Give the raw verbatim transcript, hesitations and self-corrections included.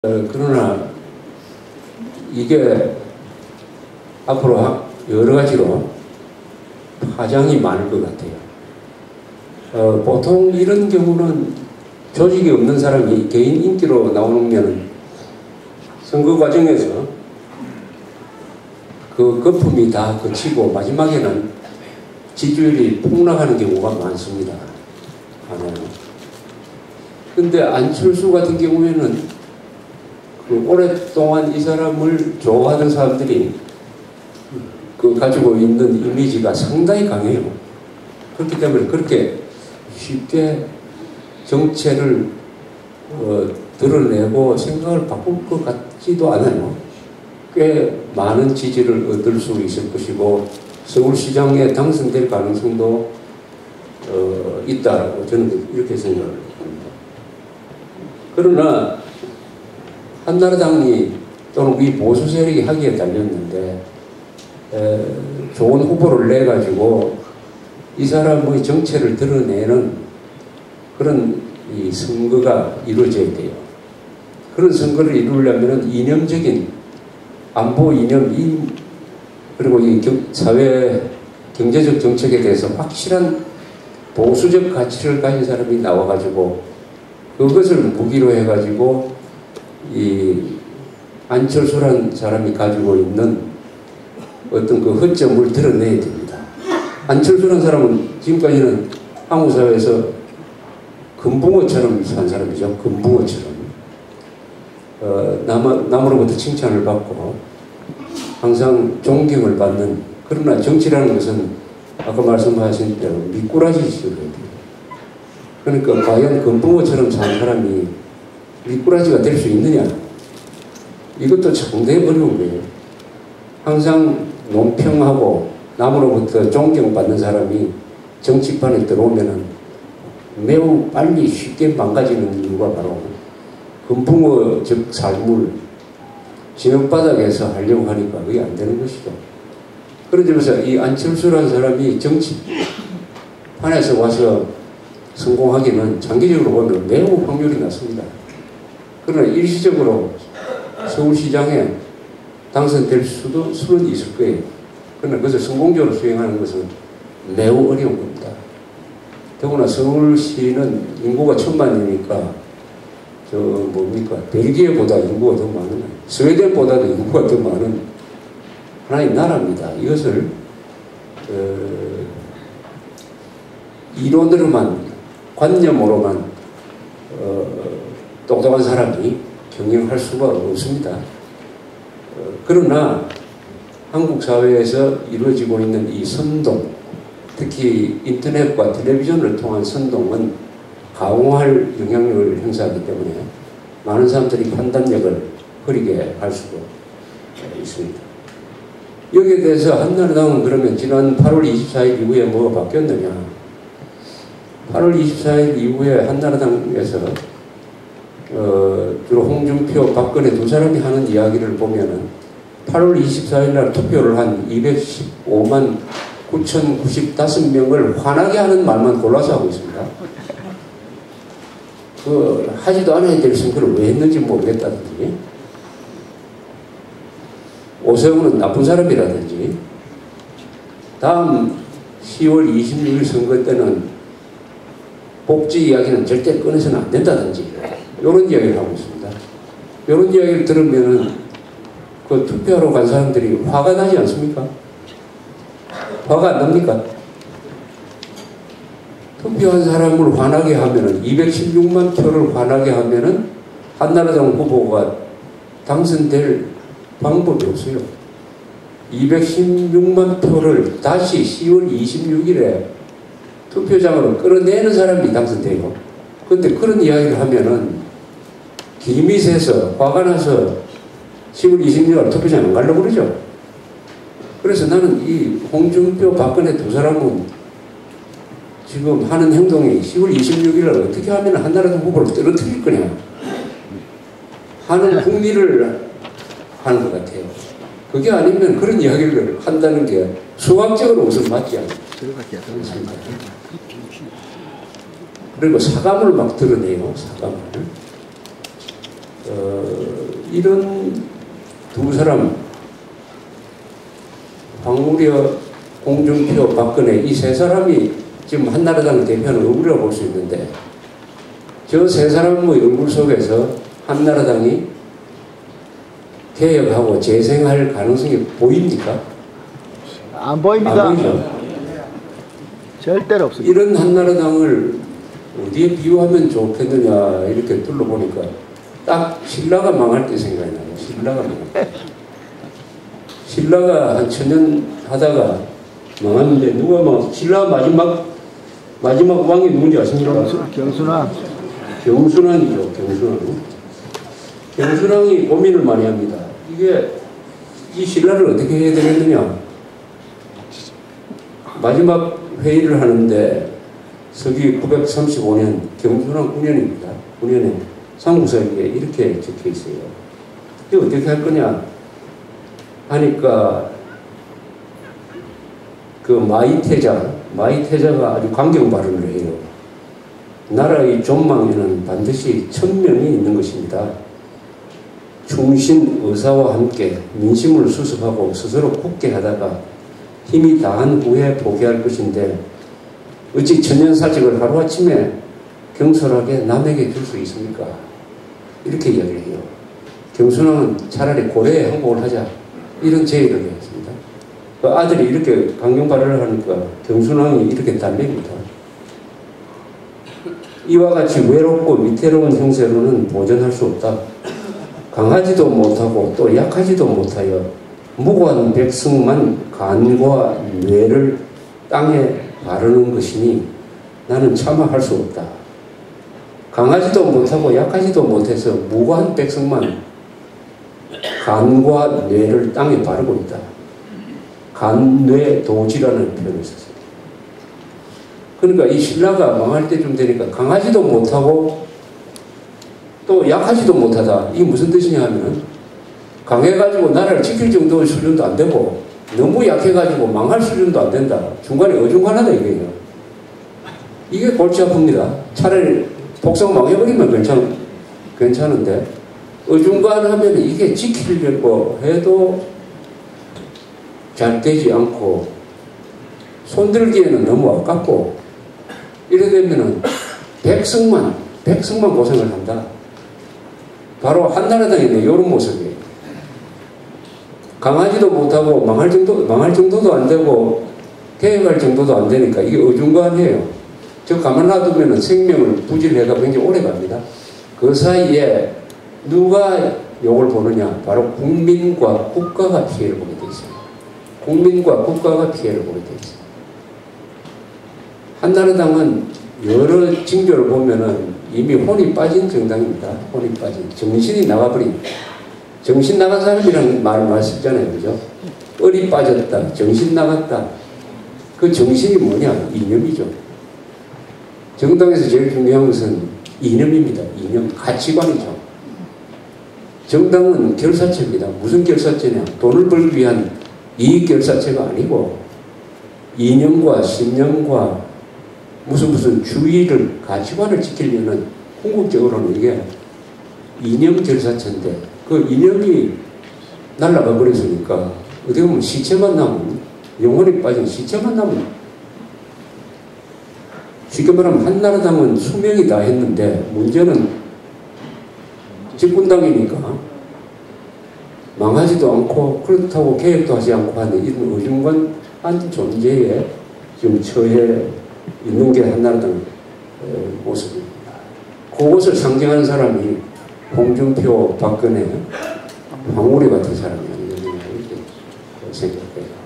어, 그러나 이게 앞으로 여러 가지로 파장이 많을 것 같아요. 어, 보통 이런 경우는 조직이 없는 사람이 개인 인기로 나오면 선거 과정에서 그 거품이 다 그치고 마지막에는 지지율이 폭락하는 경우가 많습니다. 근데 안철수 같은 경우에는 그 오랫동안 이 사람을 좋아하는 사람들이 그 가지고 있는 이미지가 상당히 강해요. 그렇기 때문에 그렇게 쉽게 정체를 어, 드러내고 생각을 바꿀 것 같지도 않아요. 꽤 많은 지지를 얻을 수 있을 것이고 서울시장에 당선될 가능성도 어, 있다고 저는 이렇게 생각을 합니다. 그러나 한나라당이 또는 우리 보수 세력이 하기에 달렸는데 에, 좋은 후보를 내가지고 이 사람의 정체를 드러내는 그런 이 선거가 이루어져야 돼요. 그런 선거를 이루려면 이념적인 안보 이념, 이, 그리고 이 경, 사회 경제적 정책에 대해서 확실한 보수적 가치를 가진 사람이 나와가지고 그것을 무기로 해가지고 이 안철수라는 사람이 가지고 있는 어떤 그 허점을 드러내야 됩니다. 안철수라는 사람은 지금까지는 한국 사회에서 금붕어처럼 산 사람이죠. 금붕어처럼 어, 남, 남으로부터 칭찬을 받고 항상 존경을 받는, 그러나 정치라는 것은 아까 말씀하신 대로 미꾸라지식으로 해야 돼요. 그러니까 과연 금붕어처럼 산 사람이 미꾸라지가 될 수 있느냐, 이것도 상당히 어려운 거예요. 항상 논평하고 남으로부터 존경받는 사람이 정치판에 들어오면은 매우 빨리 쉽게 망가지는 이유가 바로 금붕어적 삶을 진흙바닥에서 하려고 하니까 그게 안 되는 것이죠. 그런 점에서 이 안철수라는 사람이 정치판에서 와서 성공하기는 장기적으로 보면 매우 확률이 낮습니다. 그러나 일시적으로 서울시장에 당선될 수도 수는 있을 거예요. 그러나 그것을 성공적으로 수행하는 것은 매우 어려운 겁니다. 더구나 서울시는 인구가 천만이니까 저 뭡니까 벨기에보다 인구가 더 많은, 스웨덴보다도 인구가 더 많은 하나의 나라입니다. 이것을 어, 이론으로만 관념으로만 어, 똑똑한 사람이 경영할 수가 없습니다. 어, 그러나 한국 사회에서 이루어지고 있는 이 선동, 특히 인터넷과 텔레비전을 통한 선동은 가공할 영향력을 행사하기 때문에 많은 사람들이 판단력을 흐리게 할 수도 있습니다. 여기에 대해서 한나라당은 그러면 지난 팔월 이십사일 이후에 뭐가 바뀌었느냐? 팔월 이십사일 이후에 한나라당에서 어, 주로 홍준표, 박근혜 두 사람이 하는 이야기를 보면은 팔월 이십사일 날 투표를 한 이백십오만 구천구십오 명을 화나게 하는 말만 골라서 하고 있습니다. 그 하지도 않아야 될 선거를 왜 했는지 모르겠다든지, 오세훈은 나쁜 사람이라든지, 다음 시월 이십육일 선거 때는 복지 이야기는 절대 꺼내서는 안 된다든지 이런 이야기를 하고 있습니다. 이런 이야기를 들으면은 그 투표하러 간 사람들이 화가 나지 않습니까? 화가 안 납니까? 투표한 사람을 화나게 하면은 이백십육만 표를 화나게 하면은 한나라당 후보가 당선될 방법이 없어요. 이백십육만 표를 다시 시월 이십육일에 투표장으로 끌어내는 사람이 당선돼요. 그런데 그런 이야기를 하면은 김이 새서 화가 나서 시월 이십육일 투표장 안 가려고 그러죠. 그래서 나는 이 홍준표, 박근혜 두 사람은 지금 하는 행동이 시월 이십육일을 어떻게 하면 한나라당 후보를 떨어뜨릴 거냐 하는 궁리를 하는 것 같아요. 그게 아니면 그런 이야기를 한다는 게 수학적으로 우선 맞지 않습니다. 그리고 사감을 막 드러내요. 사감을. 어, 이런 두 사람, 황우려, 홍준표, 박근혜 이 세 사람이 지금 한나라당 대표는 억울하고 볼 수 있는데 저 세 사람의 얼굴 속에서 한나라당이 개혁하고 재생할 가능성이 보입니까? 안 보입니다. 안 보이죠? 절대로 없습니다. 이런 한나라당을 어디에 비유하면 좋겠느냐 이렇게 둘러보니까 딱 신라가 망할 때 생각이 나요. 신라가 망할 때. 신라가 한 천년 하다가 망했는데 누가 막 신라 마지막 마지막 왕이 누군지 아십니까? 경수, 경순왕. 경순왕이죠. 경순왕. 경순왕이 고민을 많이 합니다. 이게 이 신라를 어떻게 해야 되겠느냐. 마지막 회의를 하는데 서기 구백삼십오 년 경순왕 구 년입니다. 구 년에 삼국사기에 이렇게 적혀 있어요. 이게 어떻게 할 거냐 하니까 그 마이태자, 마이태자가 아주 강경 발언을 해요. 나라의 존망에는 반드시 천명이 있는 것입니다. 충신 의사와 함께 민심을 수습하고 스스로 굳게 하다가 힘이 다한 후에 포기할 것인데 어찌 천년사직을 하루아침에 경솔하게 남에게 줄 수 있습니까? 이렇게 이야기를 해요. 경순왕은 차라리 고려에 항복을 하자 이런 제의를 했습니다. 그 아들이 이렇게 강경 발언을 하니까 경순왕이 이렇게 달립니다. 이와 같이 외롭고 위태로운 형세로는 보존할 수 없다. 강하지도 못하고 또 약하지도 못하여 무고한 백성만 간과 뇌를 땅에 바르는 것이니 나는 차마 할 수 없다. 강하지도 못하고 약하지도 못해서 무고한 백성만 간과 뇌를 땅에 바르고 있다. 간뇌도지라는 표현을 썼어요. 그러니까 이 신라가 망할 때쯤 되니까 강하지도 못하고 또 약하지도 못하다. 이게 무슨 뜻이냐 하면 강해가지고 나라를 지킬 정도의 수준도 안 되고 너무 약해가지고 망할 수준도 안 된다. 중간에 어중간하다 이거예요. 이게 골치 아픕니다. 차라리 복성 망해버리면 괜찮, 괜찮은데 어중간하면 이게 지키려고 해도 잘 되지 않고 손들기에는 너무 아깝고 이래 되면은 백성만 백성만 고생을 한다. 바로 한나라당이네. 이런 모습이에요. 강하지도 못하고 망할 정도 망할 정도도 안 되고 개혁할 정도도 안 되니까 이게 어중간해요. 저 가만 놔두면은 생명을 부질해가 굉장히 오래 갑니다. 그 사이에 누가 욕을 보느냐? 바로 국민과 국가가 피해를 보게 돼 있어요. 국민과 국가가 피해를 보게 돼 있어요. 한나라당은 여러 징조를 보면은 이미 혼이 빠진 정당입니다. 혼이 빠진. 정신이 나가버린. 정신 나간 사람이라는 말 말씀잖아요. 그죠? 얼이 빠졌다. 정신 나갔다. 그 정신이 뭐냐? 이념이죠. 정당에서 제일 중요한 것은 이념입니다. 이념. 가치관이죠. 정당은 결사체입니다. 무슨 결사체냐? 돈을 벌기 위한 이익 결사체가 아니고 이념과 신념과 무슨 무슨 주의를 가치관을 지키려는 궁극적으로는 이게 이념 결사체인데 그 이념이 날아가 버렸으니까 어떻게 보면 시체만 남은 영혼이 빠진 시체만 남은 쉽게 말하면 한나라당은 수명이 다 했는데 문제는 집권당이니까 망하지도 않고 그렇다고 개혁도 하지 않고 하는 이런 어중간한 존재에 지금 처해 있는 게 한나라당 모습입니다. 그것을 상징하는 사람이 홍준표, 박근혜, 황우리 같은 사람이 아니겠느냐 이렇게 생각해요.